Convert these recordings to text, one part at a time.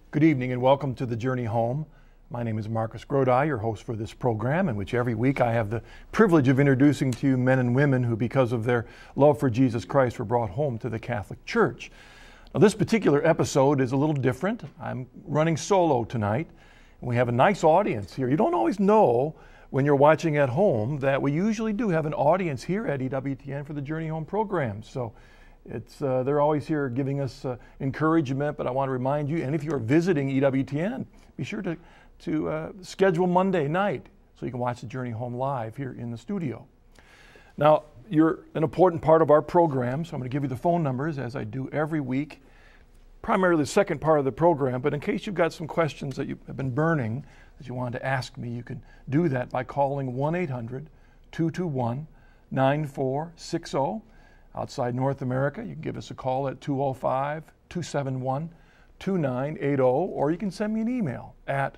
Good evening and welcome to the Journey Home. My name is Marcus Grodi, your host for this program, in which every week I have the privilege of introducing to you men and women who, because of their love for Jesus Christ, were brought home to the Catholic Church. Now, this particular episode is a little different. I'm running solo tonight, and we have a nice audience here. You don't always know when you're watching at home that we usually do have an audience here at EWTN for the Journey Home program. So they're always here giving us encouragement, but I want to remind you, and if you're visiting EWTN, be sure to schedule Monday night so you can watch the Journey Home live here in the studio. Now, you're an important part of our program, so I'm going to give you the phone numbers as I do every week, primarily the second part of the program, but in case you've got some questions that you have been burning that you wanted to ask me, you can do that by calling 1-800-221-9460. Outside North America, you can give us a call at 205-271-2980, or you can send me an email at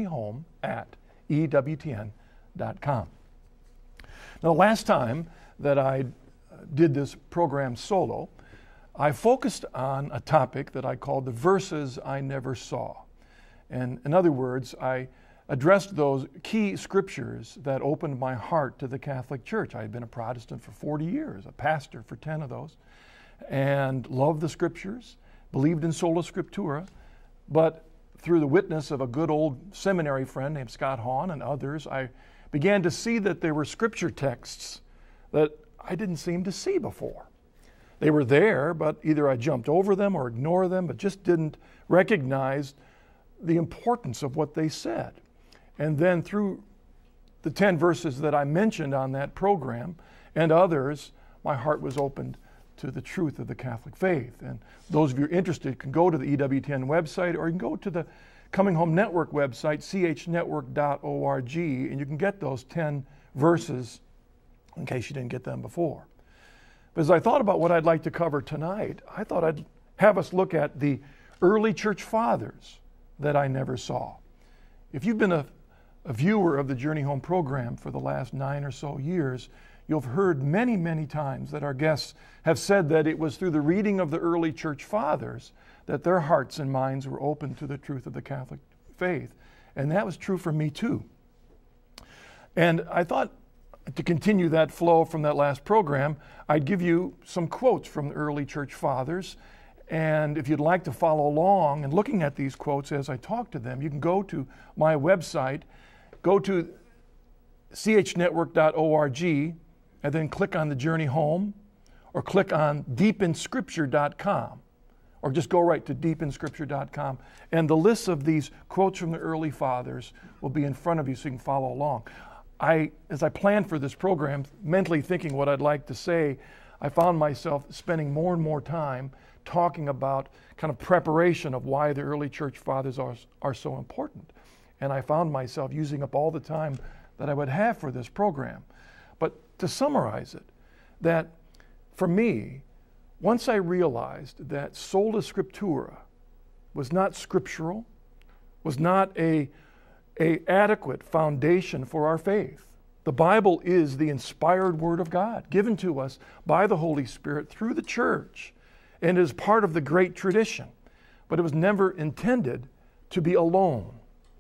journeyhome@ewtn.com. Now, the last time that I did this program solo, I focused on a topic that I called the verses I never saw. And in other words, I addressed those key scriptures that opened my heart to the Catholic Church. I had been a Protestant for 40 years, a pastor for 10 of those, and loved the scriptures, believed in sola scriptura, but through the witness of a good old seminary friend named Scott Hahn and others, I began to see that there were scripture texts that I didn't seem to see before. They were there, but either I jumped over them or ignored them, but just didn't recognize the importance of what they said. And then through the 10 verses that I mentioned on that program and others, my heart was opened to the truth of the Catholic faith. And those of you interested can go to the EWTN website, or you can go to the Coming Home Network website, chnetwork.org, and you can get those 10 verses in case you didn't get them before. But as I thought about what I'd like to cover tonight, I thought I'd have us look at the early church fathers that I never saw. If you've been a viewer of the Journey Home program for the last 9 or so years, you'll have heard many, many times that our guests have said that it was through the reading of the early church fathers that their hearts and minds were open to the truth of the Catholic faith. And that was true for me too. And I thought to continue that flow from that last program, I'd give you some quotes from the early church fathers. And if you'd like to follow along and looking at these quotes as I talk to them, you can go to my website, go to chnetwork.org, and then click on the Journey Home, or click on deepinscripture.com, or just go right to deepinscripture.com. And the list of these quotes from the early fathers will be in front of you so you can follow along. As I planned for this program, mentally thinking what I'd like to say, I found myself spending more and more time talking about kind of preparation of why the early church fathers are so important. And I found myself using up all the time that I would have for this program. But to summarize it, that for me, once I realized that sola scriptura was not scriptural, was not a adequate foundation for our faith. The Bible is the inspired Word of God, given to us by the Holy Spirit through the church, and is part of the great tradition. But it was never intended to be alone.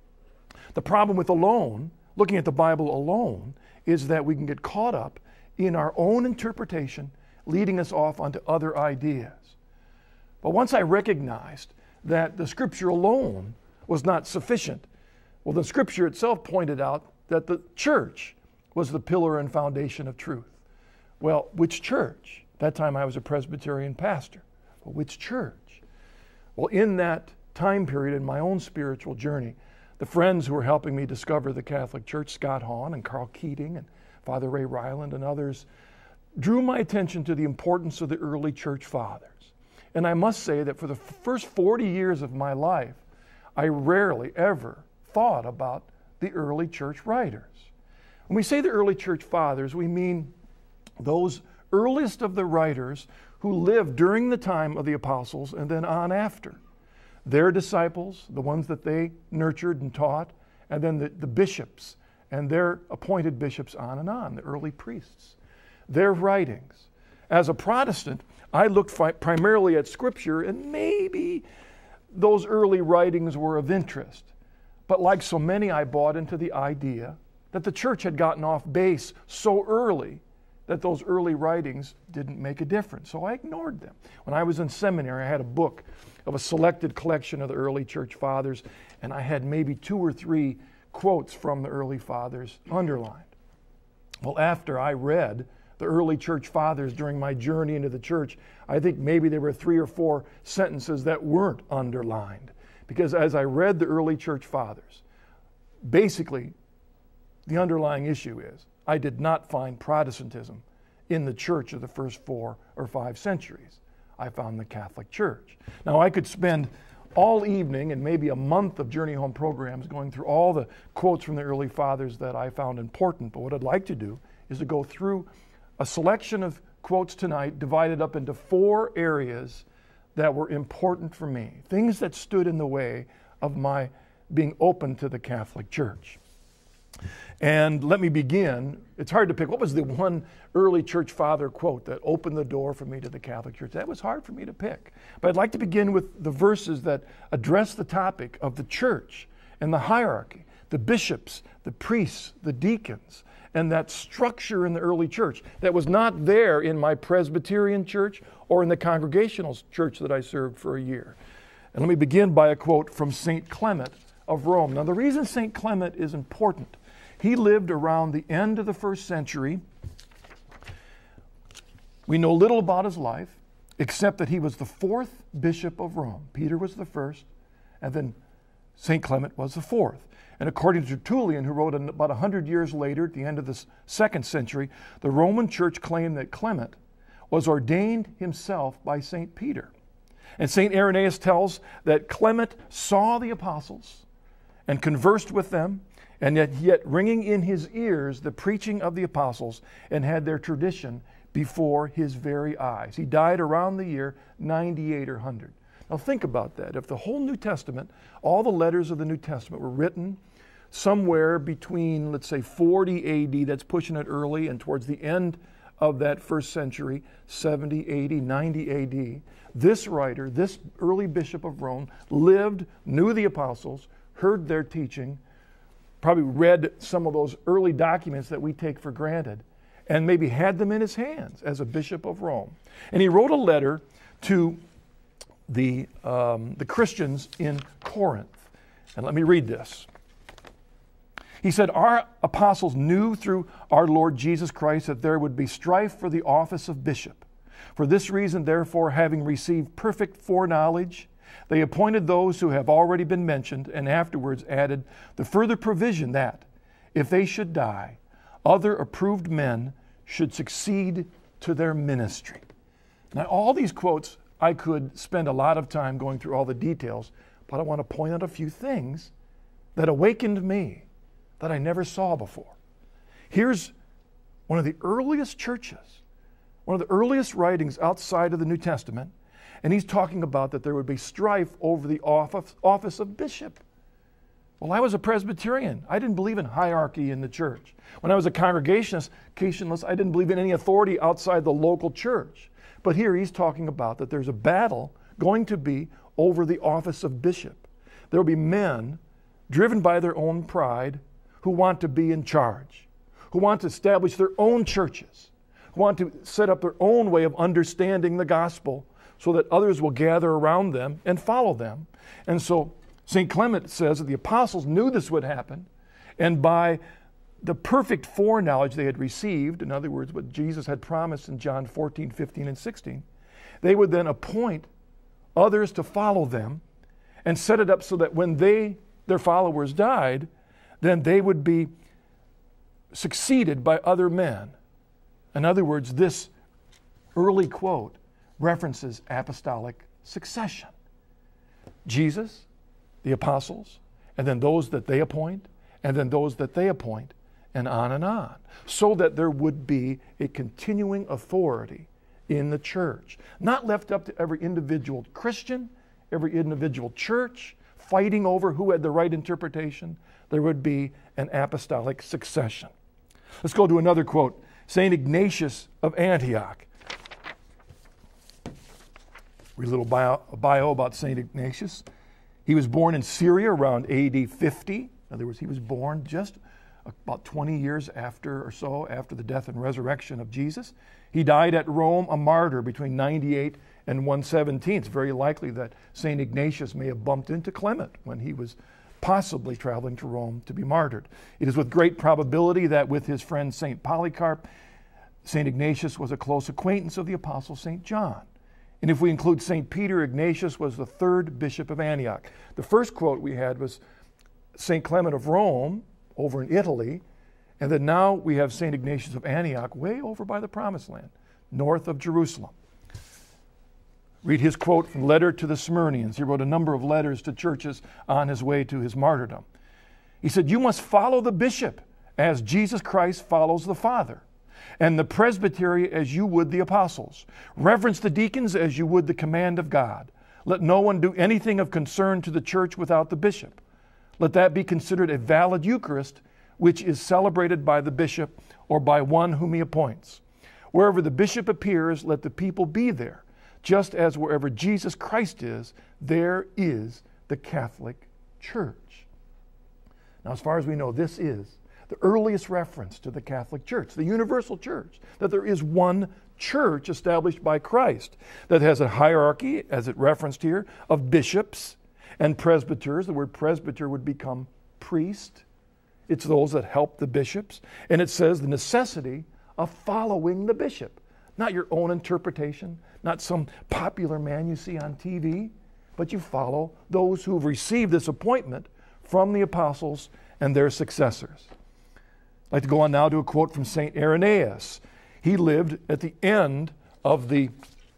The problem with alone, looking at the Bible alone, is that we can get caught up in our own interpretation, leading us off onto other ideas. But once I recognized that the Scripture alone was not sufficient, well, the Scripture itself pointed out that the church was the pillar and foundation of truth. Well, which church? At that time I was a Presbyterian pastor. Well, which church? Well, in that time period in my own spiritual journey, the friends who were helping me discover the Catholic Church, Scott Hahn and Carl Keating and Father Ray Ryland and others, drew my attention to the importance of the early church fathers. And I must say that for the first 40 years of my life, I rarely ever thought about the early church writers. When we say the early church fathers, we mean those earliest of the writers who lived during the time of the apostles and then on after. Their disciples, the ones that they nurtured and taught, and then the bishops and their appointed bishops on and on, the early priests. Their writings. As a Protestant, I looked primarily at Scripture and maybe those early writings were of interest. But like so many, I bought into the idea that the church had gotten off base so early that those early writings didn't make a difference. So I ignored them. When I was in seminary, I had a book of a selected collection of the early church fathers, and I had maybe 2 or 3 quotes from the early fathers underlined. Well, after I read the early church fathers during my journey into the church, I think maybe there were 3 or 4 sentences that weren't underlined. Because as I read the early church fathers, basically the underlying issue is I did not find Protestantism in the church of the first 4 or 5 centuries. I found the Catholic Church. Now, I could spend all evening and maybe a month of Journey Home programs going through all the quotes from the early fathers that I found important, but what I'd like to do is to go through a selection of quotes tonight divided up into 4 areas that were important for me, things that stood in the way of my being open to the Catholic Church. And let me begin. It's hard to pick. What was the one early church father quote that opened the door for me to the Catholic Church? That was hard for me to pick. But I'd like to begin with the verses that address the topic of the church and the hierarchy, the bishops, the priests, the deacons, and that structure in the early church that was not there in my Presbyterian church or in the Congregational church that I served for a year. And let me begin by a quote from St. Clement of Rome. Now, the reason St. Clement is important, he lived around the end of the 1st century. We know little about his life, except that he was the 4th bishop of Rome. Peter was the 1st, and then St. Clement was the 4th. And according to Tertullian, who wrote about 100 years later, at the end of the 2nd century, the Roman Church claimed that Clement was ordained himself by St. Peter. And St. Irenaeus tells that Clement saw the apostles and conversed with them, and yet ringing in his ears the preaching of the apostles, and had their tradition before his very eyes. He died around the year 98 or 100. Now think about that. If the whole New Testament, all the letters of the New Testament were written somewhere between, let's say, 40 AD, that's pushing it early, and towards the end of that 1st century, 70, 80, 90 AD, this writer, this early bishop of Rome, lived, knew the apostles, heard their teaching, probably read some of those early documents that we take for granted, and maybe had them in his hands as a bishop of Rome. And he wrote a letter to the Christians in Corinth. And let me read this. He said, "Our apostles knew through our Lord Jesus Christ that there would be strife for the office of bishop. For this reason, therefore, having received perfect foreknowledge, they appointed those who have already been mentioned, and afterwards added the further provision that, if they should die, other approved men should succeed to their ministry." Now, all these quotes, I could spend a lot of time going through all the details, but I want to point out a few things that awakened me that I never saw before. Here's one of the earliest churches, one of the earliest writings outside of the New Testament, and he's talking about that there would be strife over the office of bishop. Well, I was a Presbyterian. I didn't believe in hierarchy in the church. When I was a Congregationalist, I didn't believe in any authority outside the local church. But here he's talking about that there's a battle going to be over the office of bishop. There will be men driven by their own pride who want to be in charge, who want to establish their own churches, who want to set up their own way of understanding the gospel so that others will gather around them and follow them. And so St. Clement says that the apostles knew this would happen, and by the perfect foreknowledge they had received, in other words, what Jesus had promised in John 14, 15, and 16, they would then appoint others to follow them and set it up so that when their followers died, then they would be succeeded by other men. In other words, this early quote references apostolic succession. Jesus, the apostles, and then those that they appoint, and then those that they appoint, and on, so that there would be a continuing authority in the church, not left up to every individual Christian, every individual church, fighting over who had the right interpretation. There would be an apostolic succession. Let's go to another quote. St. Ignatius of Antioch. Read a little bio about St. Ignatius. He was born in Syria around AD 50. In other words, he was born just about 20 years after or so after the death and resurrection of Jesus. He died at Rome a martyr between 98 and 117. It's very likely that St. Ignatius may have bumped into Clement when he was possibly traveling to Rome to be martyred. It is with great probability that with his friend St. Polycarp, St. Ignatius was a close acquaintance of the Apostle St. John. And if we include St. Peter, Ignatius was the third bishop of Antioch. The first quote we had was St. Clement of Rome over in Italy, and then now we have St. Ignatius of Antioch way over by the Promised Land, north of Jerusalem. Read his quote from Letter to the Smyrnians. He wrote a number of letters to churches on his way to his martyrdom. He said, "You must follow the bishop as Jesus Christ follows the Father, and the presbytery as you would the apostles. Reverence the deacons as you would the command of God. Let no one do anything of concern to the church without the bishop. Let that be considered a valid Eucharist, which is celebrated by the bishop or by one whom he appoints. Wherever the bishop appears, let the people be there, just as wherever Jesus Christ is, there is the Catholic Church." Now, as far as we know, this is the earliest reference to the Catholic Church, the universal church, that there is one church established by Christ that has a hierarchy, as it referenced here, of bishops and presbyters. The word presbyter would become priest. It's those that help the bishops. And it says the necessity of following the bishop. Not your own interpretation, not some popular man you see on TV, but you follow those who've received this appointment from the apostles and their successors. I'd like to go on now to a quote from St. Irenaeus. He lived at the end of the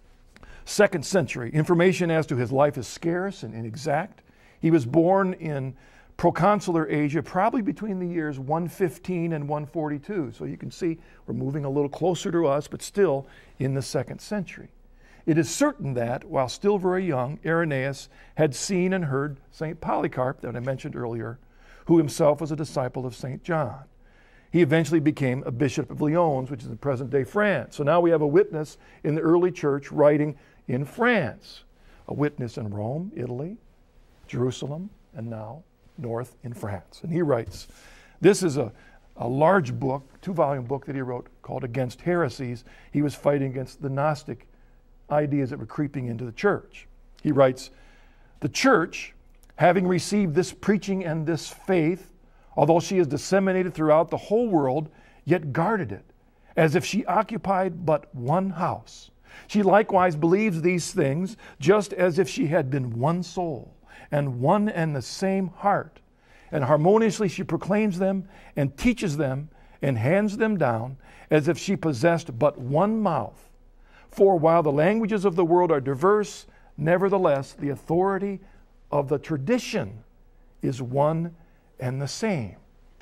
2nd century. Information as to his life is scarce and inexact. He was born in proconsular Asia, probably between the years 115 and 142. So you can see we're moving a little closer to us, but still in the 2nd century. It is certain that, while still very young, Irenaeus had seen and heard St. Polycarp, that I mentioned earlier, who himself was a disciple of St. John. He eventually became a bishop of Lyons, which is in present-day France. So now we have a witness in the early church writing in France, a witness in Rome, Italy, Jerusalem, and now north in France. And he writes, this is a large book, 2-volume book that he wrote called Against Heresies. He was fighting against the Gnostic ideas that were creeping into the church. He writes, "The church, having received this preaching and this faith, although she is disseminated throughout the whole world, yet guarded it, as if she occupied but one house. She likewise believes these things, just as if she had been one soul, and one and the same heart. And harmoniously she proclaims them, and teaches them, and hands them down, as if she possessed but one mouth. For while the languages of the world are diverse, nevertheless the authority of the tradition is one and the same."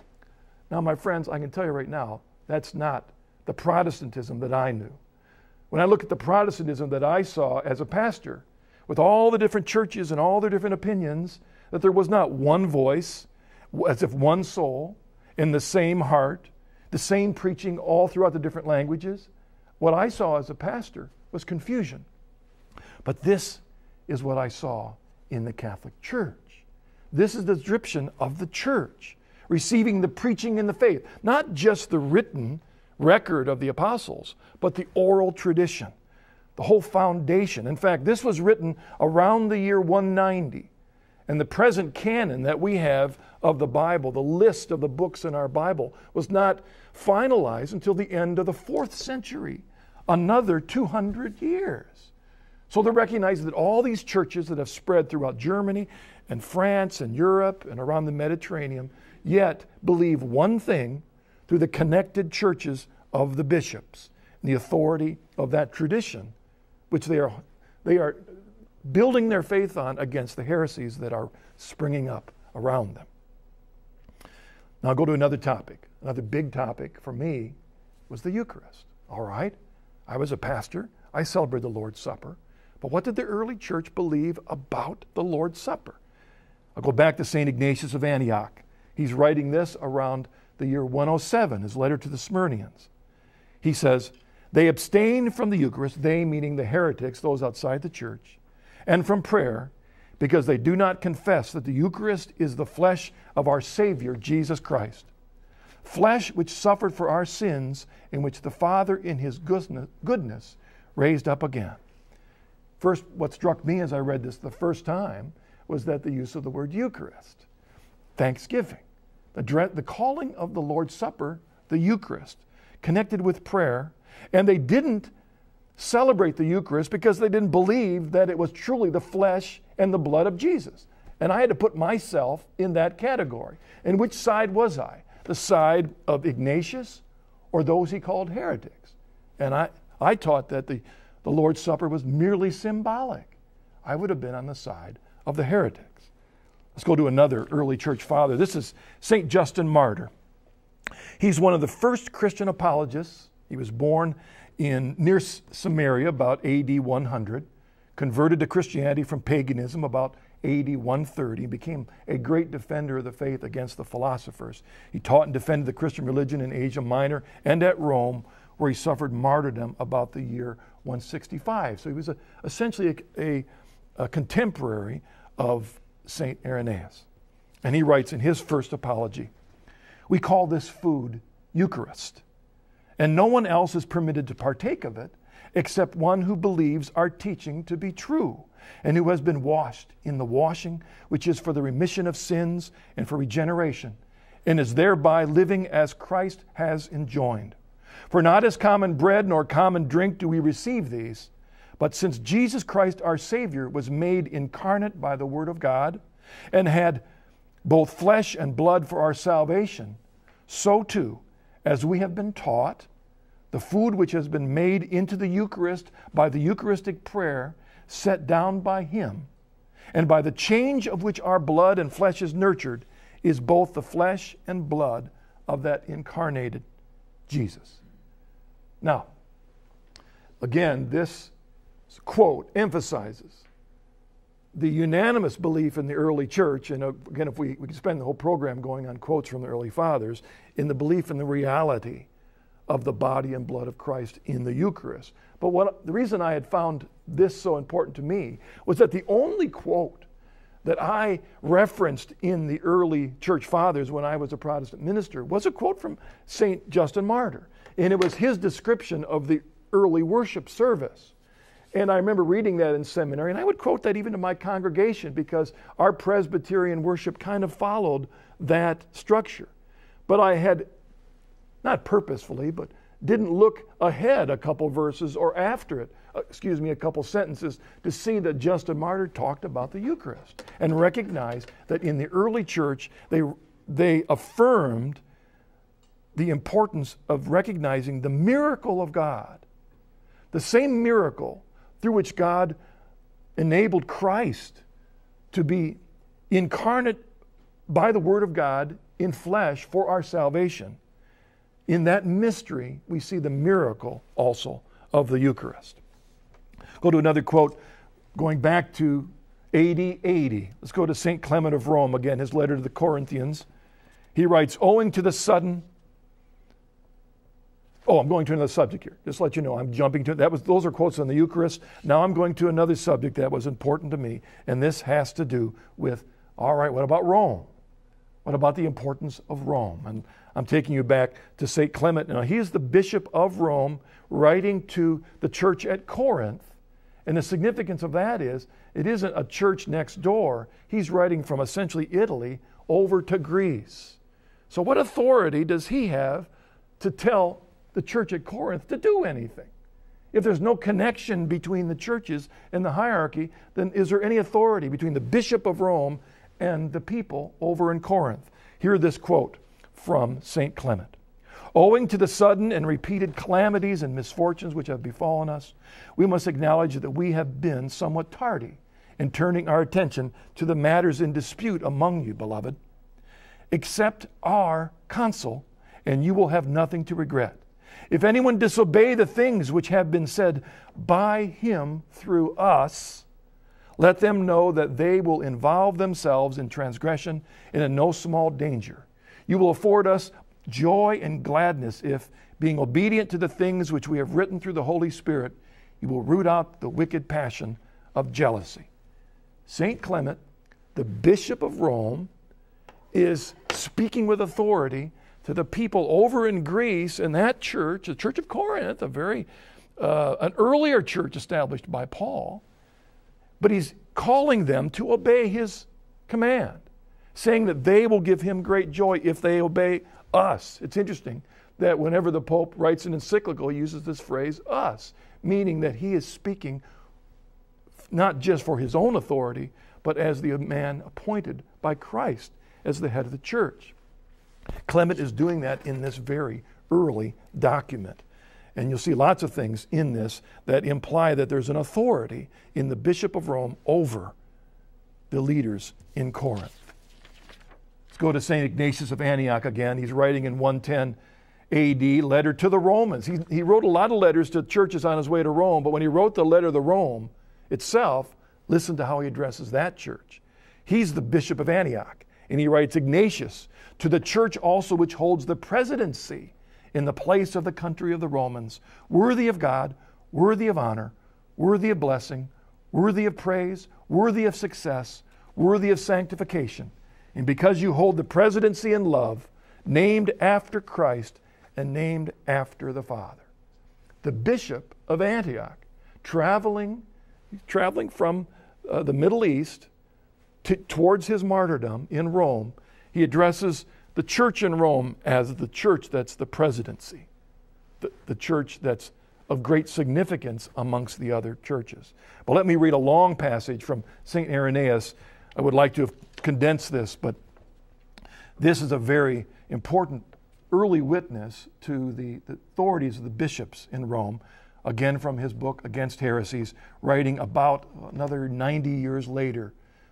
Now, my friends, I can tell you right now, that's not the Protestantism that I knew. When I look at the Protestantism that I saw as a pastor, with all the different churches and all their different opinions, that there was not one voice, as if one soul, in the same heart, the same preaching all throughout the different languages. What I saw as a pastor was confusion. But this is what I saw in the Catholic Church. This is the description of the church, receiving the preaching and the faith, not just the written record of the apostles, but the oral tradition, the whole foundation. In fact, this was written around the year 190. And the present canon that we have of the Bible, the list of the books in our Bible, was not finalized until the end of the 4th century, another 200 years. So they recognize that all these churches that have spread throughout Germany and France and Europe and around the Mediterranean yet believe one thing through the connected churches of the bishops and the authority of that tradition, which they are building their faith on against the heresies that are springing up around them. Now I'll go to another topic. Another big topic for me was the Eucharist. All right, I was a pastor. I celebrated the Lord's Supper. But what did the early church believe about the Lord's Supper? I'll go back to St. Ignatius of Antioch. He's writing this around the year 107, his letter to the Smyrnians. He says, "They abstained from the Eucharist," they meaning the heretics, those outside the church, "and from prayer, because they do not confess that the Eucharist is the flesh of our Savior, Jesus Christ. Flesh which suffered for our sins, and which the Father in His goodness raised up again. First, what struck me as I read this the first time was that the use of the word Eucharist. Thanksgiving. The calling of the Lord's Supper, the Eucharist, connected with prayer. And they didn't celebrate the Eucharist because they didn't believe that it was truly the flesh and the blood of Jesus. And I had to put myself in that category. And which side was I? The side of Ignatius or those he called heretics? And I taught that the Lord's Supper was merely symbolic. I would have been on the side of the heretics. Let's go to another early church father. This is St. Justin Martyr. He's one of the first Christian apologists. He was born near Samaria about AD 100, converted to Christianity from paganism about AD 130, became a great defender of the faith against the philosophers. He taught and defended the Christian religion in Asia Minor and at Rome, where he suffered martyrdom about the year 165. So he was essentially a contemporary of St. Irenaeus. And he writes in his first apology, "We call this food Eucharist, and no one else is permitted to partake of it except one who believes our teaching to be true, and who has been washed in the washing which is for the remission of sins and for regeneration, and is thereby living as Christ has enjoined. For not as common bread nor common drink do we receive these, but since Jesus Christ our Savior was made incarnate by the Word of God, and had both flesh and blood for our salvation, so too, as we have been taught, the food which has been made into the Eucharist by the Eucharistic prayer set down by Him, and by the change of which our blood and flesh is nurtured, is both the flesh and blood of that incarnated Jesus." Now, again, this quote emphasizes the unanimous belief in the early church, and again, if we could spend the whole program going on quotes from the early fathers, in the belief in the reality of the body and blood of Christ in the Eucharist. But the reason I had found this so important to me was that the only quote that I referenced in the early church fathers when I was a Protestant minister was a quote from St. Justin Martyr. And it was his description of the early worship service. And I remember reading that in seminary, and I would quote that even to my congregation because our Presbyterian worship kind of followed that structure. But I had, not purposefully, but didn't look ahead a couple verses or after it, a couple sentences to see that Justin Martyr talked about the Eucharist and recognized that in the early church they affirmed the importance of recognizing the miracle of God, the same miracle through which God enabled Christ to be incarnate by the Word of God in flesh for our salvation. In that mystery, we see the miracle also of the Eucharist. Go to another quote going back to AD 80. Let's go to St. Clement of Rome, again, his letter to the Corinthians. He writes, owing to the sudden... Oh, I'm going to another subject here. Just to let you know, I'm jumping to... Those are quotes on the Eucharist. Now I'm going to another subject that was important to me, and this has to do with, all right, what about Rome? What about the importance of Rome? And I'm taking you back to St. Clement. Now, he is the Bishop of Rome writing to the church at Corinth. And the significance of that is, it isn't a church next door. He's writing from essentially Italy over to Greece. So what authority does he have to tell the church at Corinth to do anything? If there's no connection between the churches and the hierarchy, then is there any authority between the Bishop of Rome and the people over in Corinth? Hear this quote from St. Clement. Owing to the sudden and repeated calamities and misfortunes which have befallen us, we must acknowledge that we have been somewhat tardy in turning our attention to the matters in dispute among you, beloved. Accept our counsel, and you will have nothing to regret. If anyone disobey the things which have been said by him through us, let them know that they will involve themselves in transgression and in no small danger. You will afford us joy and gladness if, being obedient to the things which we have written through the Holy Spirit, you will root out the wicked passion of jealousy. St. Clement, the Bishop of Rome, is speaking with authority to the people over in Greece, in that church, the Church of Corinth, an earlier church established by Paul. But he's calling them to obey his command, saying that they will give him great joy if they obey us. It's interesting that whenever the Pope writes an encyclical, he uses this phrase, us, meaning that he is speaking not just for his own authority, but as the man appointed by Christ as the head of the church. Clement is doing that in this very early document. And you'll see lots of things in this that imply that there's an authority in the Bishop of Rome over the leaders in Corinth. Let's go to St. Ignatius of Antioch again. He's writing in 110 AD, letter to the Romans. He wrote a lot of letters to churches on his way to Rome, but when he wrote the letter to Rome itself, listen to how he addresses that church. He's the Bishop of Antioch, and he writes, Ignatius, to the church also which holds the presidency in the place of the country of the Romans, worthy of God, worthy of honor, worthy of blessing, worthy of praise, worthy of success, worthy of sanctification. And because you hold the presidency in love, named after Christ and named after the Father. The Bishop of Antioch, traveling from the Middle East towards his martyrdom in Rome, he addresses the church in Rome as the church that's the presidency, the church that's of great significance amongst the other churches. But let me read a long passage from St. Irenaeus. I would like to have condensed this, but this is a very important early witness to the authorities of the bishops in Rome, again from his book Against Heresies, writing about another 90 years later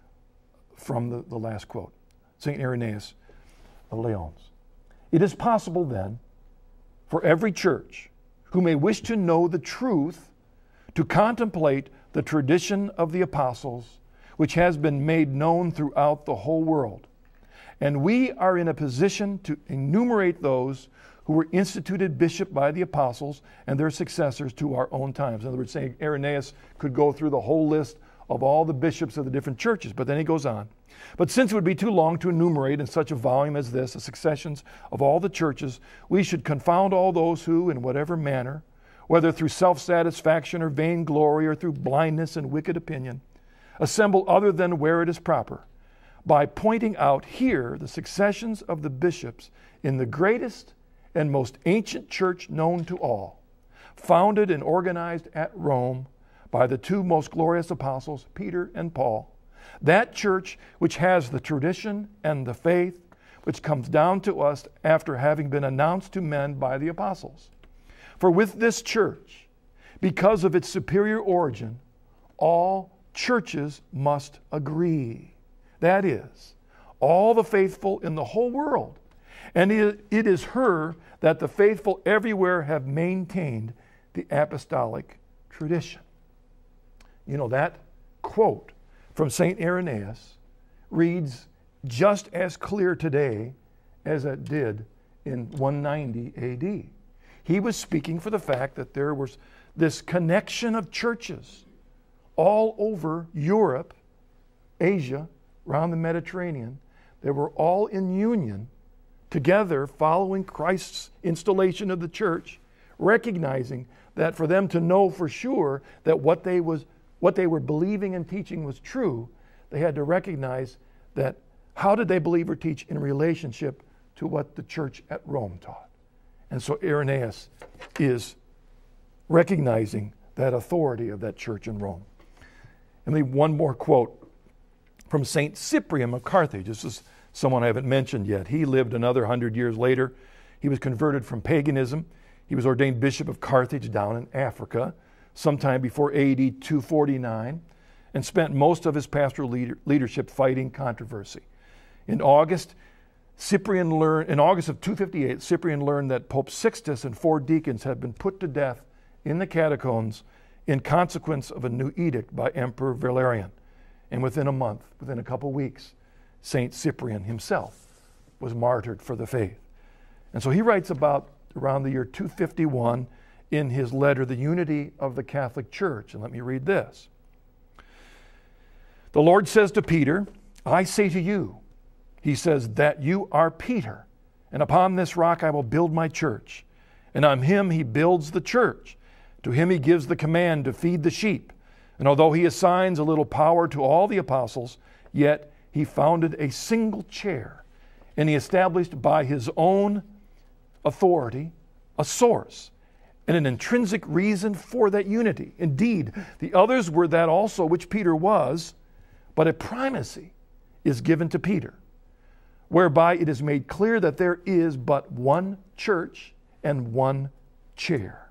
from the last quote. St. Irenaeus of Lyons. It is possible then for every church who may wish to know the truth to contemplate the tradition of the apostles, which has been made known throughout the whole world. And we are in a position to enumerate those who were instituted bishop by the apostles and their successors to our own times. In other words, St. Irenaeus could go through the whole list of all the bishops of the different churches, but then he goes on. But since it would be too long to enumerate in such a volume as this the successions of all the churches, we should confound all those who, in whatever manner, whether through self-satisfaction or vainglory or through blindness and wicked opinion, assemble other than where it is proper, by pointing out here the successions of the bishops in the greatest and most ancient church known to all, founded and organized at Rome by the two most glorious apostles, Peter and Paul. That church which has the tradition and the faith which comes down to us after having been announced to men by the apostles. For with this church, because of its superior origin, all churches must agree. That is, all the faithful in the whole world. And it is her that the faithful everywhere have maintained the apostolic tradition. You know, that quote from St. Irenaeus reads just as clear today as it did in 190 AD. He was speaking for the fact that there was this connection of churches all over Europe, Asia, around the Mediterranean. They were all in union together following Christ's installation of the church, recognizing that for them to know for sure that what they were believing and teaching was true, they had to recognize that how did they believe or teach in relationship to what the church at Rome taught. And so Irenaeus is recognizing that authority of that church in Rome. And leave one more quote from St. Cyprian of Carthage. This is someone I haven't mentioned yet. He lived another 100 years later. He was converted from paganism. He was ordained Bishop of Carthage down in Africa sometime before AD 249 and spent most of his pastoral leadership fighting controversy. In August of 258, Cyprian learned that Pope Sixtus and 4 deacons had been put to death in the catacombs in consequence of a new edict by Emperor Valerian. And within a month, within a couple weeks, St. Cyprian himself was martyred for the faith. And so he writes about around the year 251 in his letter, The Unity of the Catholic Church. And let me read this. The Lord says to Peter, I say to you, he says, that you are Peter, and upon this rock I will build my church. And on him he builds the church. To him he gives the command to feed the sheep. And although he assigns a little power to all the apostles, yet he founded a single chair, and he established by his own authority a source and an intrinsic reason for that unity. Indeed, the others were that also which Peter was, but a primacy is given to Peter, whereby it is made clear that there is but one church and one chair.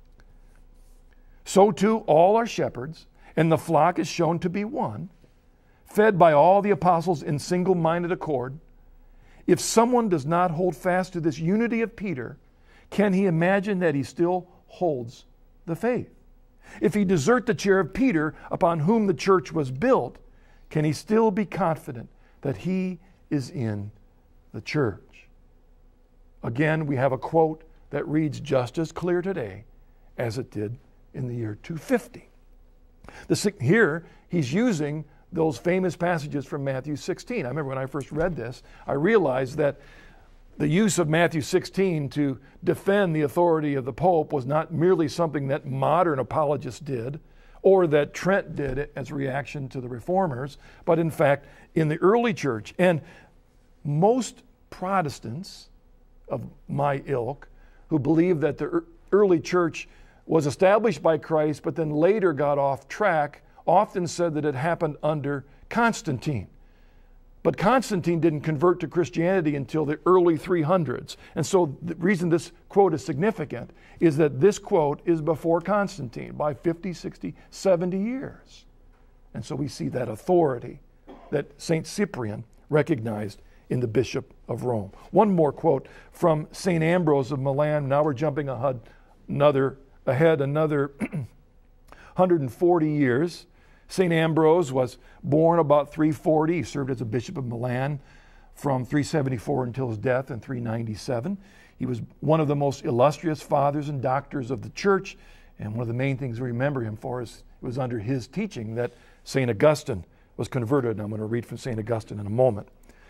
So too all are shepherds, and the flock is shown to be one, fed by all the apostles in single-minded accord. If someone does not hold fast to this unity of Peter, can he imagine that he still holds the faith? If he desert the chair of Peter, upon whom the church was built, can he still be confident that he is in the church? Again, we have a quote that reads just as clear today as it did in the year 250. Here, he's using those famous passages from Matthew 16. I remember when I first read this, I realized that the use of Matthew 16 to defend the authority of the Pope was not merely something that modern apologists did or that Trent did as a reaction to the Reformers, but in fact, in the early church. And most Protestants of my ilk who believe that the early church was established by Christ but then later got off track often said that it happened under Constantine. But Constantine didn't convert to Christianity until the early 300s. And so the reason this quote is significant is that this quote is before Constantine by 50, 60, 70 years. And so we see that authority that St. Cyprian recognized in the Bishop of Rome. One more quote from St. Ambrose of Milan. Now we're jumping another 140 years. St. Ambrose was born about 340. He served as a bishop of Milan from 374 until his death in 397. He was one of the most illustrious fathers and doctors of the church, and one of the main things we remember him for is it was under his teaching that St. Augustine was converted, and I'm going to read from St. Augustine in a moment.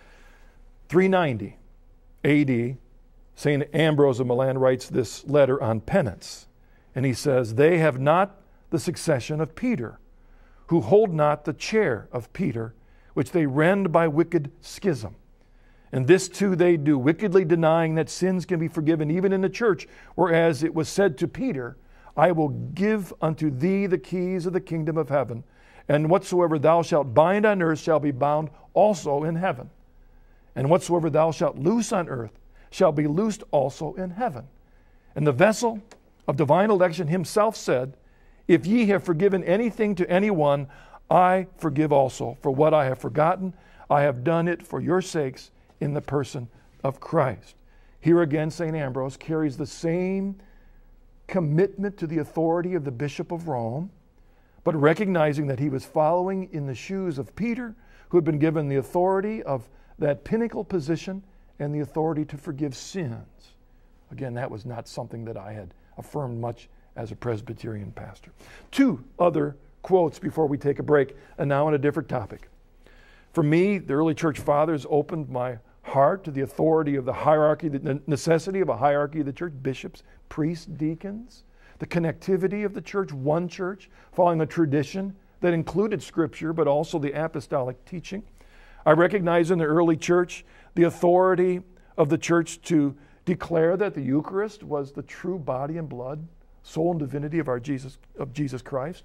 390 AD, St. Ambrose of Milan writes this letter on penance, and he says, "They have not the succession of Peter, who hold not the chair of Peter, which they rend by wicked schism. And this too they do, wickedly denying that sins can be forgiven even in the church, whereas it was said to Peter, I will give unto thee the keys of the kingdom of heaven, and whatsoever thou shalt bind on earth shall be bound also in heaven. And whatsoever thou shalt loose on earth shall be loosed also in heaven. And the vessel of divine election himself said, If ye have forgiven anything to anyone, I forgive also. For what I have forgotten, I have done it for your sakes in the person of Christ." Here again, St. Ambrose carries the same commitment to the authority of the Bishop of Rome, but recognizing that he was following in the shoes of Peter, who had been given the authority of that pinnacle position and the authority to forgive sins. Again, that was not something that I had affirmed much as a Presbyterian pastor. Two other quotes before we take a break, and now on a different topic. For me, the early church fathers opened my heart to the authority of the hierarchy, the necessity of a hierarchy of the church, bishops, priests, deacons, the connectivity of the church, one church, following a tradition that included Scripture, but also the apostolic teaching. I recognize in the early church the authority of the church to declare that the Eucharist was the true body and blood, soul and divinity of Jesus Christ.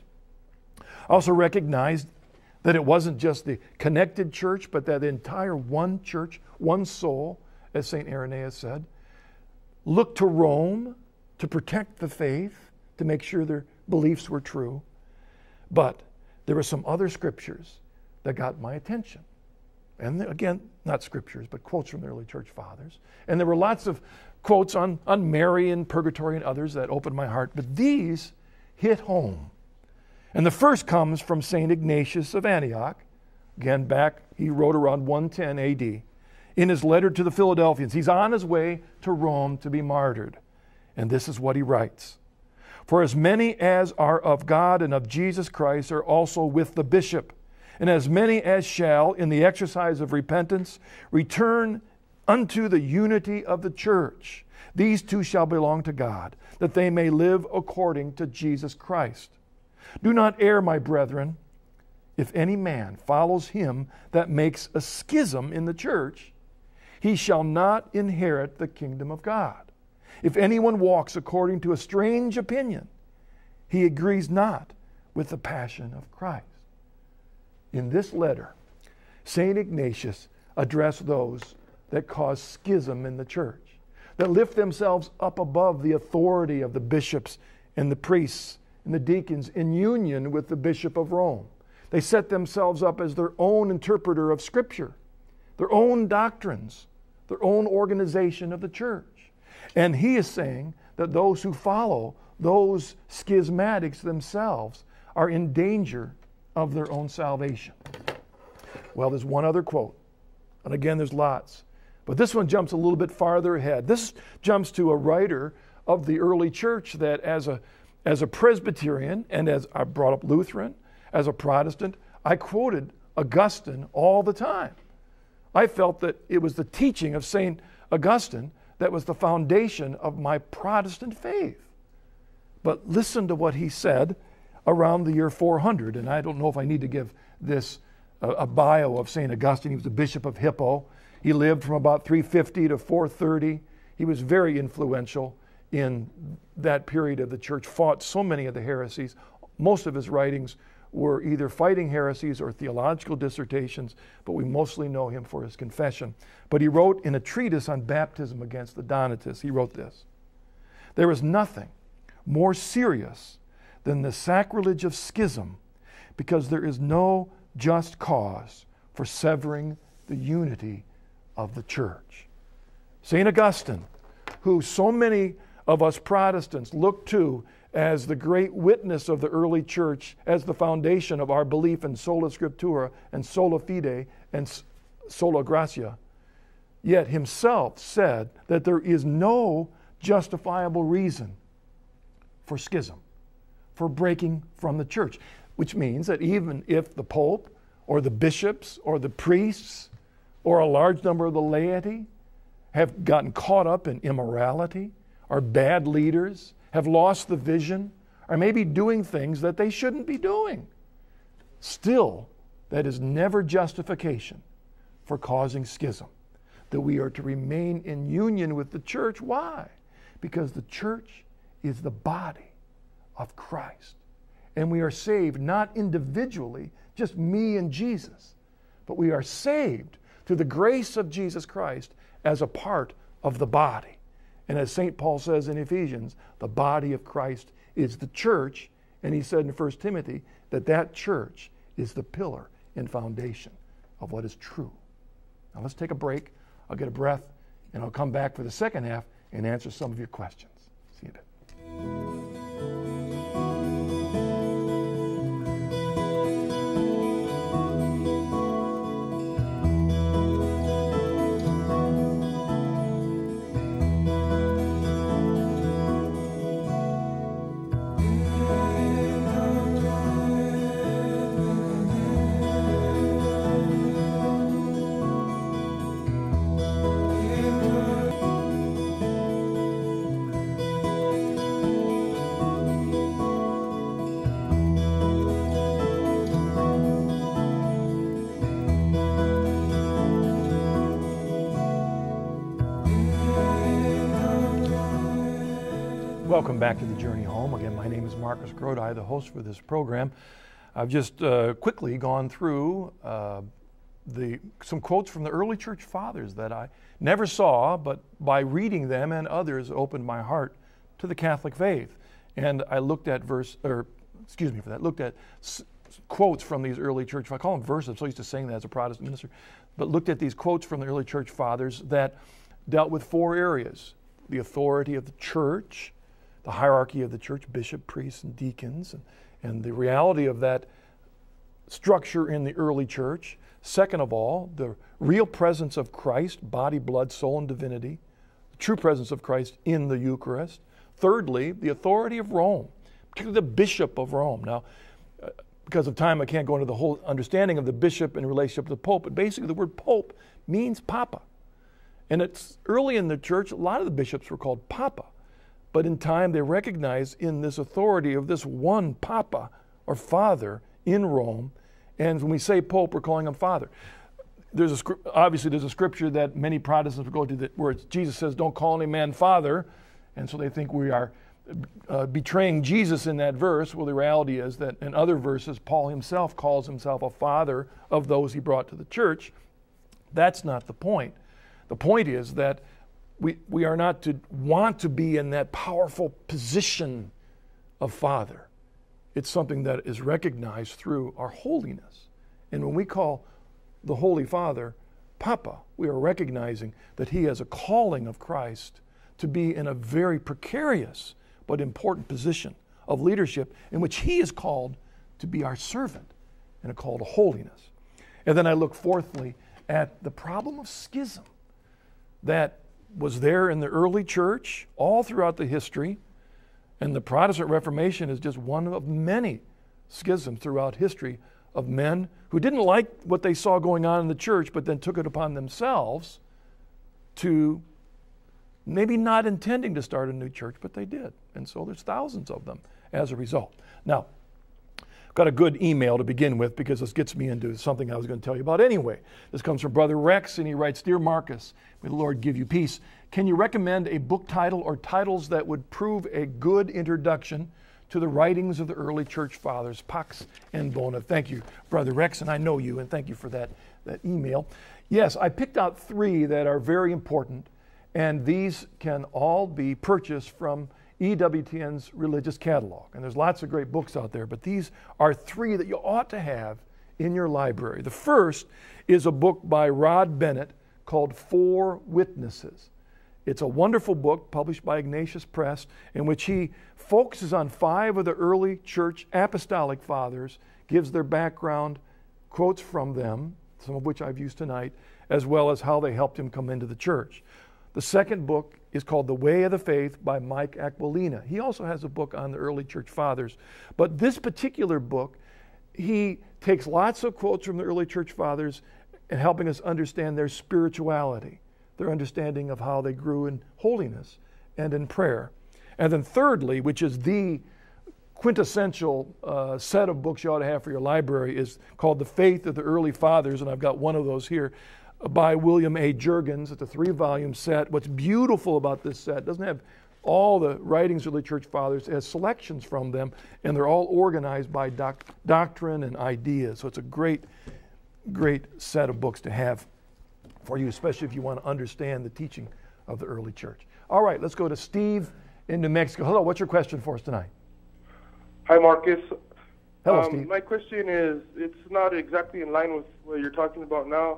I also recognized that it wasn't just the connected church, but that the entire one church, one soul, as St. Irenaeus said, looked to Rome to protect the faith, to make sure their beliefs were true. But there were some other scriptures that got my attention. And again, not scriptures, but quotes from the early church fathers. And there were lots of quotes on Mary and purgatory and others that opened my heart. But these hit home. And the first comes from St. Ignatius of Antioch. Again, he wrote around 110 AD. In his letter to the Philadelphians, he's on his way to Rome to be martyred. And this is what he writes. "For as many as are of God and of Jesus Christ are also with the bishop. and as many as shall, in the exercise of repentance, return unto the unity of the church. These two shall belong to God, that they may live according to Jesus Christ. Do not err, my brethren. If any man follows him that makes a schism in the church, he shall not inherit the kingdom of God. If anyone walks according to a strange opinion, he agrees not with the passion of Christ. In this letter, St. Ignatius addressed those that cause schism in the church, that lift themselves up above the authority of the bishops and the priests and the deacons in union with the Bishop of Rome. They set themselves up as their own interpreter of Scripture, their own doctrines, their own organization of the church. And he is saying that those who follow those schismatics themselves are in danger of their own salvation. Well, there's one other quote, and again, there's lots. But this one jumps a little bit farther ahead. This jumps to a writer of the early church that as a Presbyterian, and as I brought up Lutheran, as a Protestant, I quoted Augustine all the time. I felt that it was the teaching of St. Augustine that was the foundation of my Protestant faith. But listen to what he said around the year 400, and I don't know if I need to give this a bio of St. Augustine. He was the Bishop of Hippo. He lived from about 350 to 430. He was very influential in that period of the church, fought so many of the heresies. Most of his writings were either fighting heresies or theological dissertations, but we mostly know him for his confession. But he wrote in a treatise on baptism against the Donatists, he wrote this: "There is nothing more serious than the sacrilege of schism, because there is no just cause for severing the unity of the church." St. Augustine, who so many of us Protestants look to as the great witness of the early church, as the foundation of our belief in sola scriptura and sola fide and sola gratia, yet himself said that there is no justifiable reason for schism, for breaking from the church, which means that even if the Pope or the bishops or the priests or a large number of the laity have gotten caught up in immorality, are bad leaders, have lost the vision, or maybe doing things that they shouldn't be doing, still, that is never justification for causing schism. That we are to remain in union with the church. Why? Because the church is the body of Christ. And we are saved not individually, just me and Jesus, but we are saved through the grace of Jesus Christ as a part of the body. And as St. Paul says in Ephesians, the body of Christ is the church. And he said in 1 Timothy that that church is the pillar and foundation of what is true. Now let's take a break. I'll get a breath, and I'll come back for the second half and answer some of your questions. See you then. Welcome back to the Journey Home. Again, my name is Marcus Grodi, the host for this program. I've just quickly gone through some quotes from the early church fathers that I never saw, but by reading them and others opened my heart to the Catholic faith. And I looked at looked at quotes from these early church, I call them verses, I'm so used to saying that as a Protestant minister, but looked at these quotes from the early church fathers that dealt with four areas: the authority of the church, the hierarchy of the church, bishop, priests, and deacons, and the reality of that structure in the early church. Second of all, the real presence of Christ, body, blood, soul, and divinity, the true presence of Christ in the Eucharist. Thirdly, the authority of Rome, particularly the Bishop of Rome. Now, because of time, I can't go into the whole understanding of the bishop in relationship to the pope, but basically the word pope means papa. And it's early in the church, a lot of the bishops were called papa. But in time, they recognized in this authority of this one papa or father in Rome. And when we say pope, we're calling him father. Obviously, there's a scripture that many Protestants will go to where Jesus says, don't call any man father. And so they think we are betraying Jesus in that verse. Well, the reality is that in other verses, Paul himself calls himself a father of those he brought to the church. That's not the point. The point is that we are not to want to be in that powerful position of father. It's something that is recognized through our holiness. And when we call the Holy Father Papa, we are recognizing that he has a calling of Christ to be in a very precarious but important position of leadership in which he is called to be our servant and a call to holiness. And then I look fourthly at the problem of schism that was there in the early church all throughout the history. And the Protestant Reformation is just one of many schisms throughout history of men who didn't like what they saw going on in the church, but then took it upon themselves to maybe not intending to start a new church, but they did. And so there's thousands of them as a result. Now, I've got a good email to begin with because this gets me into something I was going to tell you about anyway. This comes from Brother Rex, and he writes, Dear Marcus, may the Lord give you peace. Can you recommend a book title or titles that would prove a good introduction to the writings of the early church fathers, Pax and Bona? Thank you, Brother Rex, and I know you, and thank you for that email. Yes, I picked out 3 that are very important, and these can all be purchased from EWTN's religious catalog. And there's lots of great books out there, but these are 3 that you ought to have in your library. The first is a book by Rod Bennett called 4 Witnesses. It's a wonderful book published by Ignatius Press in which he focuses on 5 of the early church apostolic fathers, gives their background, quotes from them, some of which I've used tonight, as well as how they helped him come into the church. The second book is called The Way of the Faith by Mike Aquilina. He also has a book on the early church fathers. But this particular book, he takes lots of quotes from the early church fathers and helping us understand their spirituality, their understanding of how they grew in holiness and in prayer. And then thirdly, which is the quintessential set of books you ought to have for your library, is called The Faith of the Early Fathers, and I've got one of those here, by William A. Juergens. It's a 3-volume set. What's beautiful about this set, it doesn't have all the writings of the church fathers, it has selections from them, and they're all organized by doctrine and ideas. So it's a great, great set of books to have for you, especially if you want to understand the teaching of the early church. All right, let's go to Steve in New Mexico. Hello, what's your question for us tonight? Hi, Marcus. Hello, Steve. My question is, it's not exactly in line with what you're talking about now.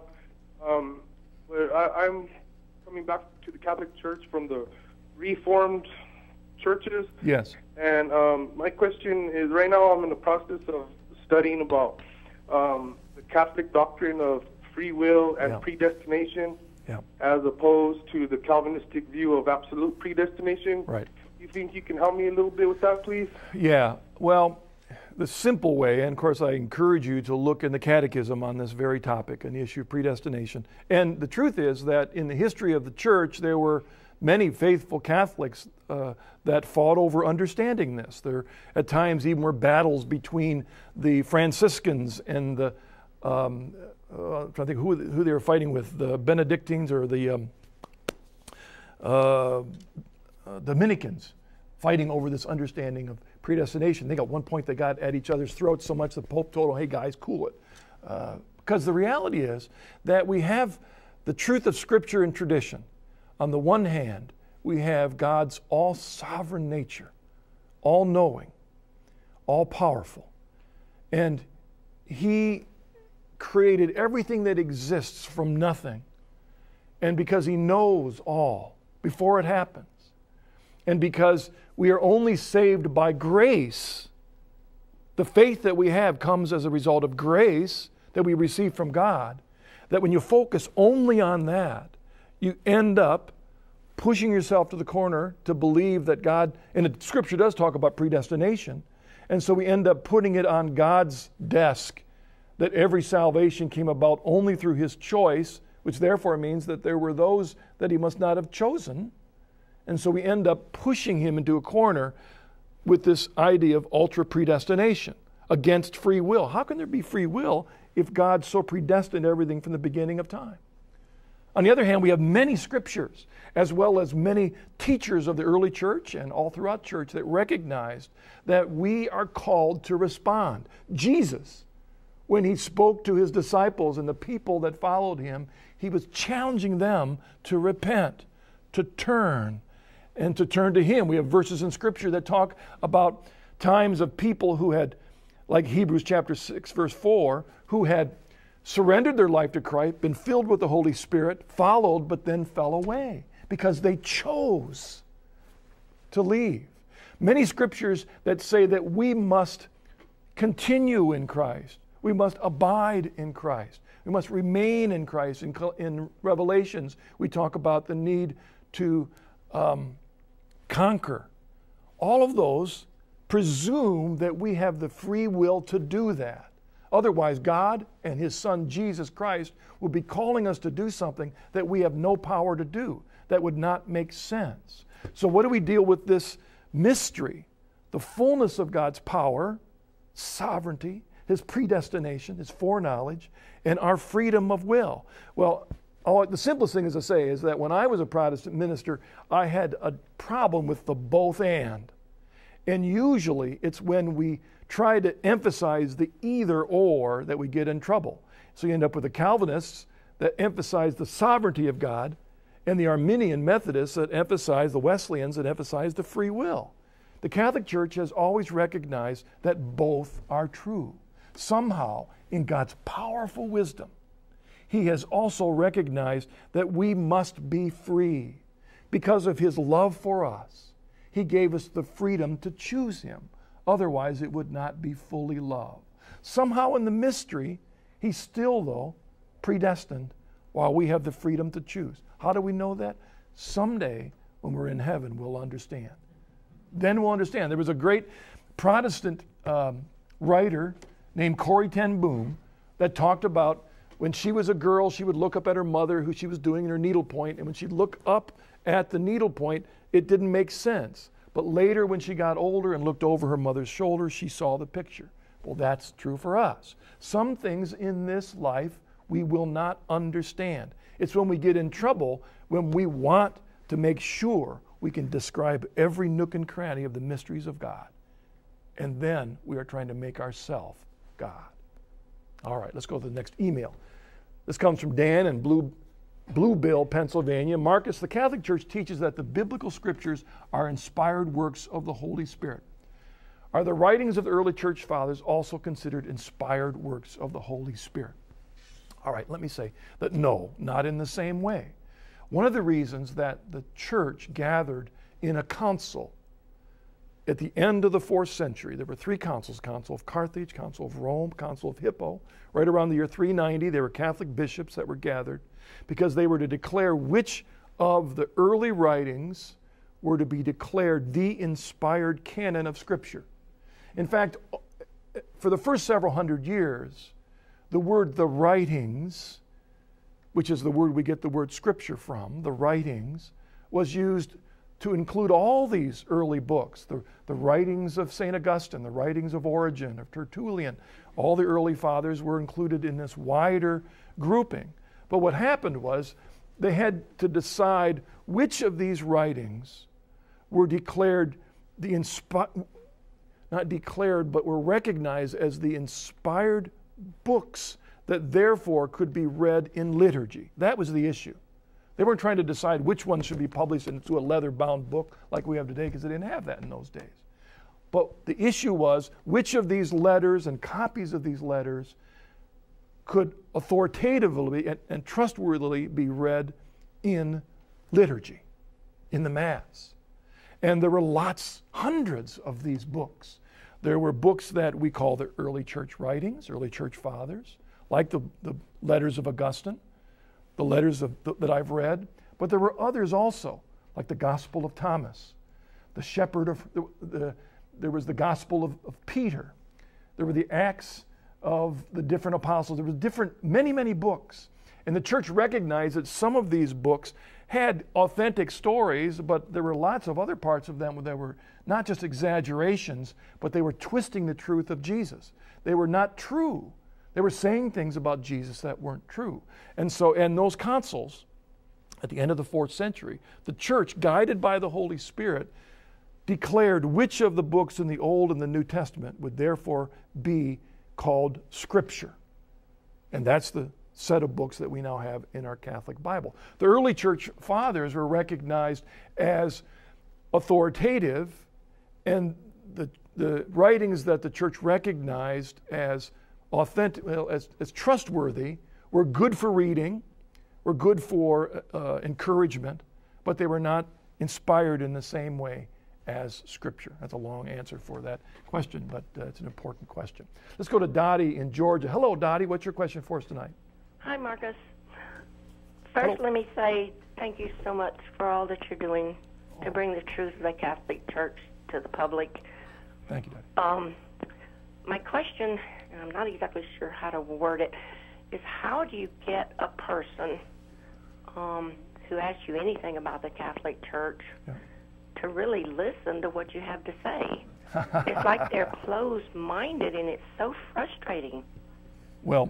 But I'm coming back to the Catholic Church from the Reformed churches. Yes. And my question is, right now I'm in the process of studying about the Catholic doctrine of free will and predestination, as opposed to the Calvinistic view of absolute predestination. Right. You think you can help me a little bit with that, please? Yeah. Well, the simple way, and of course I encourage you to look in the catechism on this very topic, on the issue of predestination. And the truth is that in the history of the church, there were many faithful Catholics that fought over understanding this. There at times even were battles between the Franciscans and the, I'm trying to think who they were fighting with, the Benedictines or the Dominicans, fighting over this understanding of predestination. I think at one point they got at each other's throats so much the Pope told them, hey guys, cool it. Because the reality is that we have the truth of Scripture and tradition. On the one hand, we have God's all-sovereign nature, all-knowing, all-powerful. And He created everything that exists from nothing. And because He knows all before it happens, and because we are only saved by grace, the faith that we have comes as a result of grace that we receive from God, that when you focus only on that, you end up pushing yourself to the corner to believe that God, and the Scripture does talk about predestination, And so we end up putting it on God's desk that every salvation came about only through his choice, which therefore means that there were those that he must not have chosen. And so we end up pushing him into a corner with this idea of ultra-predestination against free will. How can there be free will if God so predestined everything from the beginning of time? On the other hand, we have many scriptures, as well as many teachers of the early church and all throughout church that recognized that we are called to respond. Jesus, when he spoke to his disciples and the people that followed him, he was challenging them to repent, to turn, and to turn to him. We have verses in Scripture that talk about times of people who had, like Hebrews chapter 6, verse 4, who had surrendered their life to Christ, been filled with the Holy Spirit, followed, but then fell away because they chose to leave. Many scriptures that say that we must continue in Christ. We must abide in Christ. We must remain in Christ. In Revelations, we talk about the need to conquer. All of those presume that we have the free will to do that. Otherwise, God and his Son, Jesus Christ, would be calling us to do something that we have no power to do. That would not make sense. So what do we deal with this mystery? The fullness of God's power, sovereignty, his predestination, his foreknowledge, and our freedom of will. Well, the simplest thing is to say is that when I was a Protestant minister, I had a problem with the both and. And usually it's when we try to emphasize the either or that we get in trouble. So you end up with the Calvinists that emphasize the sovereignty of God and the Arminian Methodists that emphasize, the Wesleyans that emphasize the free will. The Catholic Church has always recognized that both are true. Somehow, in God's powerful wisdom, he has also recognized that we must be free. Because of his love for us, he gave us the freedom to choose him. Otherwise, it would not be fully love. Somehow in the mystery, he's still, though, predestined while we have the freedom to choose. How do we know that? Someday, when we're in heaven, we'll understand. Then we'll understand. There was a great Protestant writer named Corrie ten Boom that talked about when she was a girl, she would look up at her mother, who she was doing in her needlepoint, and when she'd look up at the needlepoint, it didn't make sense. But later, when she got older and looked over her mother's shoulder, she saw the picture. Well, that's true for us. Some things in this life we will not understand. It's when we get in trouble, when we want to make sure we can describe every nook and cranny of the mysteries of God. And then we are trying to make ourselves God. All right, let's go to the next email. This comes from Dan in Bluebill, Pennsylvania. Marcus, the Catholic Church teaches that the biblical scriptures are inspired works of the Holy Spirit. Are the writings of the early church fathers also considered inspired works of the Holy Spirit? All right, let me say that no, not in the same way. One of the reasons that the church gathered in a council at the end of the 4th century, there were 3 councils: Council of Carthage, Council of Rome, Council of Hippo. Right around the year 390, there were Catholic bishops that were gathered because they were to declare which of the early writings were to be declared the inspired canon of Scripture. In fact, for the first several hundred years, the word the writings, which is the word we get the word Scripture from, the writings, was used to include all these early books, the writings of St. Augustine, the writings of Origen, of Tertullian. All the early fathers were included in this wider grouping. But what happened was they had to decide which of these writings were declared not declared, but were recognized as the inspired books that therefore could be read in liturgy. That was the issue. They weren't trying to decide which one should be published into a leather-bound book like we have today, because they didn't have that in those days. But the issue was which of these letters and copies of these letters could authoritatively and trustworthily be read in liturgy, in the Mass. And there were hundreds of these books. There were books that we call the early church writings, early church fathers, like the letters of Augustine, the letters that I've read. But there were others also, like the Gospel of Thomas, the Shepherd of there was the Gospel of Peter. There were the Acts of the different apostles. There were many books. And the church recognized that some of these books had authentic stories, but there were lots of other parts of them that were not just exaggerations, but they were twisting the truth of Jesus. They were not true. They were saying things about Jesus that weren't true. And those councils, at the end of the 4th century, the church, guided by the Holy Spirit, declared which of the books in the Old and the New Testament would therefore be called Scripture. And that's the set of books that we now have in our Catholic Bible. The early church fathers were recognized as authoritative, and the writings that the church recognized as authentic, as trustworthy, were good for reading, were good for encouragement, but they were not inspired in the same way as Scripture. That's a long answer for that question, but it's an important question. Let's go to Dottie in Georgia. Hello, Dottie. What's your question for us tonight? Hi, Marcus. First, let me say thank you so much for all that you're doing to bring the truth of the Catholic Church to the public. Thank you, Dottie. My question, and I'm not exactly sure how to word it, is how do you get a person who asks you anything about the Catholic Church to really listen to what you have to say? It's like they're closed-minded, and it's so frustrating. Well,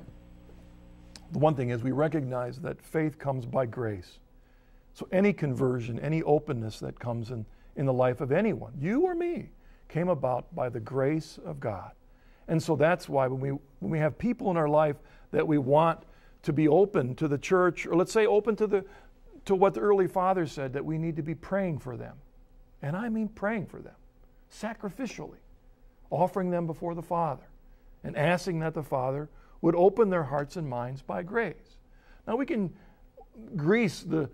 the one thing is we recognize that faith comes by grace. So any conversion, any openness that comes in the life of anyone, you or me, came about by the grace of God. And so that's why when we have people in our life that we want to be open to the church, or let's say open to what the early fathers said, that we need to be praying for them. And I mean praying for them, sacrificially, offering them before the Father, and asking that the Father would open their hearts and minds by grace. Now we can grease the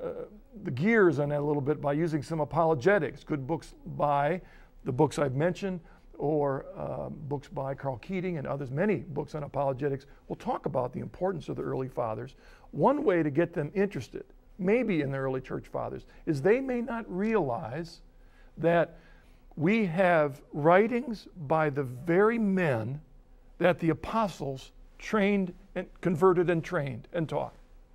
gears on that a little bit by using some apologetics, good books by the books I've mentioned, or books by Carl Keating and others. Many books on apologetics will talk about the importance of the early fathers. One way to get them interested, maybe in the early church fathers, is they may not realize that we have writings by the very men that the apostles trained and converted and trained and taught.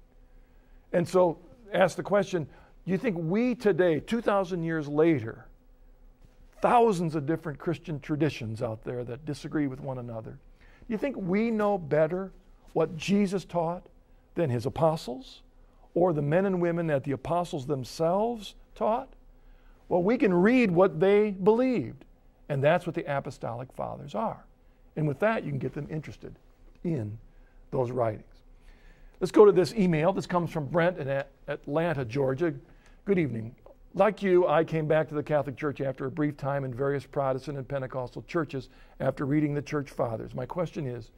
And so ask the question, do you think we today, 2,000 years later, thousands of different Christian traditions out there that disagree with one another, do you think we know better what Jesus taught than his apostles or the men and women that the apostles themselves taught? Well, we can read what they believed, and that's what the apostolic fathers are. And with that, you can get them interested in those writings. Let's go to this email. This comes from Brent in Atlanta, Georgia. Good evening. Like you, I came back to the Catholic Church after a brief time in various Protestant and Pentecostal churches after reading the Church Fathers. My question is,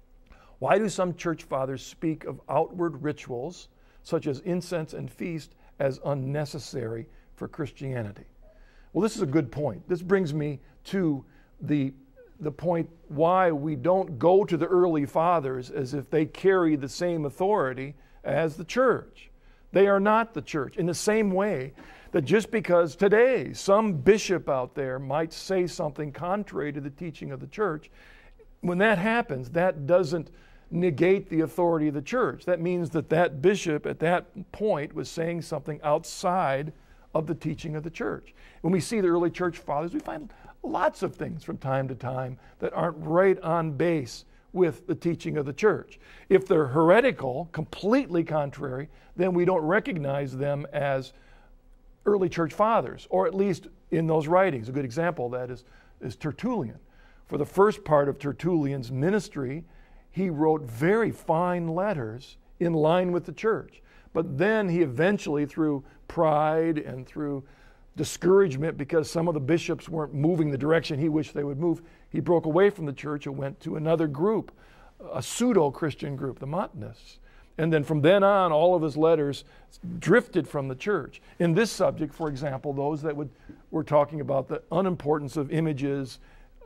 why do some Church Fathers speak of outward rituals, such as incense and feast, as unnecessary for Christianity? Well, this is a good point. This brings me to the point why we don't go to the early fathers as if they carry the same authority as the church. They are not the church. In the same way that just because today some bishop out there might say something contrary to the teaching of the church, when that happens, that doesn't negate the authority of the church. That means that that bishop at that point was saying something outside of the teaching of the church. When we see the early church fathers, we find lots of things from time to time that aren't right on base with the teaching of the church. If they're heretical, completely contrary, then we don't recognize them as early church fathers, or at least in those writings. A good example of that is Tertullian. For the first part of Tertullian's ministry, he wrote very fine letters in line with the church. But then he eventually, through pride and through discouragement because some of the bishops weren't moving the direction he wished they would move, he broke away from the church and went to another group, a pseudo-Christian group, the Montanists. And then from then on, all of his letters drifted from the church. In this subject, for example, those that were talking about the unimportance of images,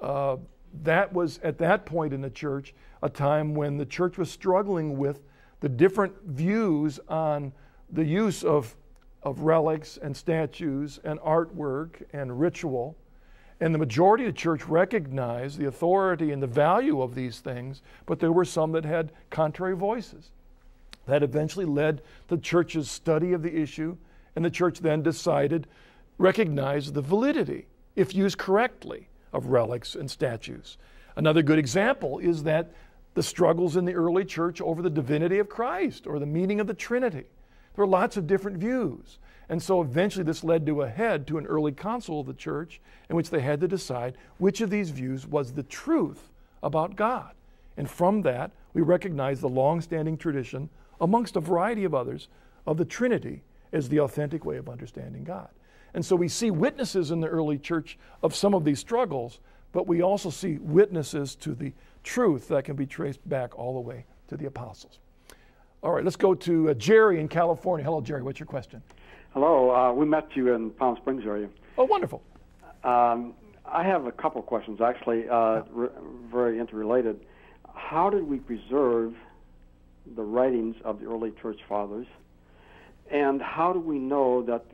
that was at that point in the church a time when the church was struggling with the different views on the use of relics and statues and artwork and ritual. And the majority of the church recognized the authority and the value of these things, but there were some that had contrary voices. That eventually led to the church's study of the issue, and the church then decided, recognized the validity, if used correctly, of relics and statues. Another good example is that the struggles in the early church over the divinity of Christ or the meaning of the Trinity. There were lots of different views. And so eventually this led to an early council of the church in which they had to decide which of these views was the truth about God. And from that, we recognize the long-standing tradition, amongst a variety of others, of the Trinity as the authentic way of understanding God. And so we see witnesses in the early church of some of these struggles, but we also see witnesses to the truth that can be traced back all the way to the apostles. All right, let's go to Jerry in California. Hello, Jerry. What's your question? Hello. We met you in Palm Springs area. Oh, wonderful. I have a couple of questions, actually, very interrelated. How did we preserve the writings of the early church fathers, and how do we know that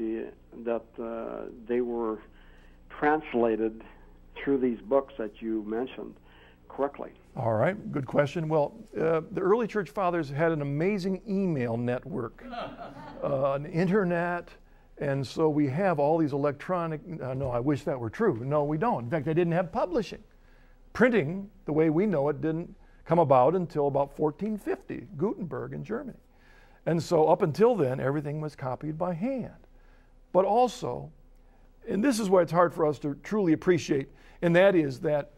they were translated through these books that you mentioned correctly? All right, good question. Well, the early church fathers had an amazing email network, an internet, and so we have all these electronic, no, I wish that were true. No, we don't. In fact, they didn't have publishing. Printing, the way we know it, didn't come about until about 1450, Gutenberg in Germany. And so up until then, everything was copied by hand. But also, and this is why it's hard for us to truly appreciate, and that is that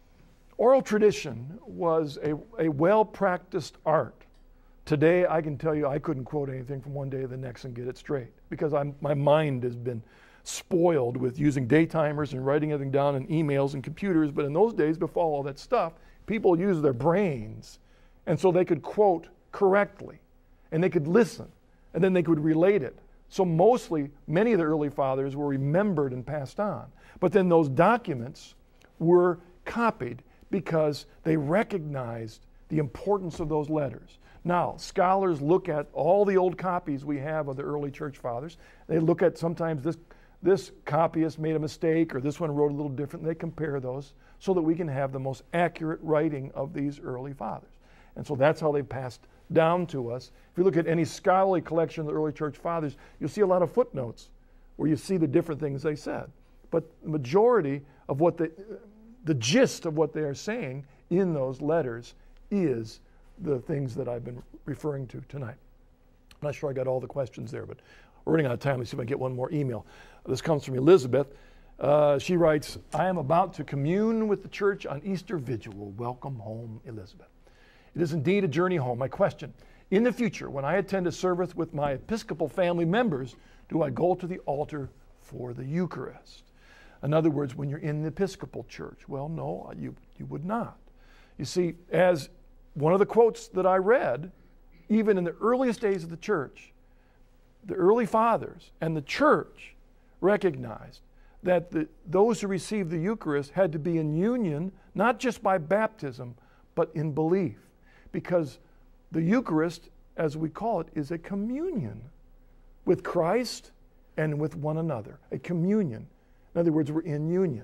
oral tradition was a well-practiced art. Today, I can tell you I couldn't quote anything from one day to the next and get it straight because my mind has been spoiled with using daytimers and writing everything down in emails and computers. But in those days, before all that stuff, people used their brains, and so they could quote correctly, and they could listen, and then they could relate it. So mostly, many of the early fathers were remembered and passed on. But then those documents were copied because they recognized the importance of those letters. Now, scholars look at all the old copies we have of the early church fathers. They look at sometimes this copyist made a mistake or this one wrote a little different. They compare those so that we can have the most accurate writing of these early fathers. And so that's how they passed down to us. If you look at any scholarly collection of the early church fathers, you'll see a lot of footnotes where you see the different things they said. But the majority of what the gist of what they are saying in those letters is the things that I've been referring to tonight. I'm not sure I got all the questions there, but we're running out of time. Let's see if I can get one more email. This comes from Elizabeth. She writes, I am about to commune with the church on Easter Vigil. Welcome home, Elizabeth. It is indeed a journey home. My question, in the future, when I attend a service with my Episcopal family members, do I go to the altar for the Eucharist? In other words, when you're in the Episcopal church. Well, no, you would not. You see, as one of the quotes that I read, even in the earliest days of the church, the early fathers and the church recognized that those who received the Eucharist had to be in union, not just by baptism, but in belief. Because the Eucharist, as we call it, is a communion with Christ and with one another, a communion. In other words, we're in union.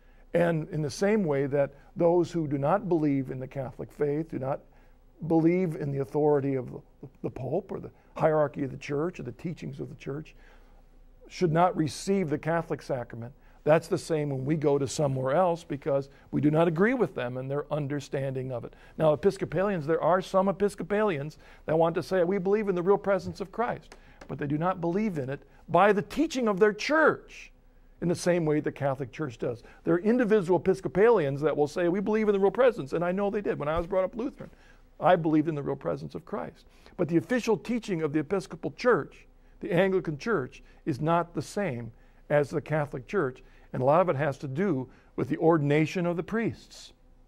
And in the same way that those who do not believe in the Catholic faith, do not believe in the authority of the Pope or the hierarchy of the church or the teachings of the church, should not receive the Catholic sacrament, that's the same when we go to somewhere else because we do not agree with them and their understanding of it. Now, Episcopalians, there are some Episcopalians that want to say, we believe in the real presence of Christ, but they do not believe in it by the teaching of their church in the same way the Catholic Church does. There are individual Episcopalians that will say, we believe in the real presence, and I know they did. When I was brought up Lutheran, I believed in the real presence of Christ. But the official teaching of the Episcopal Church, the Anglican Church, is not the same as the Catholic Church, and a lot of it has to do with the ordination of the priests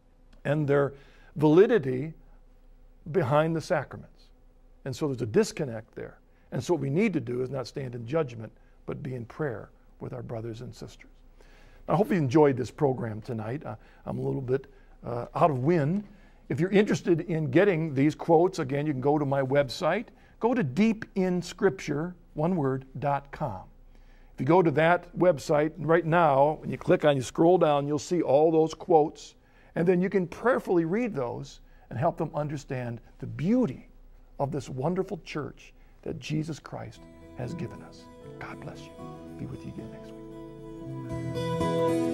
and their validity behind the sacraments. And so there's a disconnect there. And so what we need to do is not stand in judgment, but be in prayer with our brothers and sisters. I hope you enjoyed this program tonight. I'm a little bit out of wind. If you're interested in getting these quotes, again, you can go to my website. Go to deepinscripture.com. If you go to that website right now, when you click on, you scroll down, you'll see all those quotes, and then you can prayerfully read those and help them understand the beauty of this wonderful church that Jesus Christ has given us. God bless you. Be with you again next week.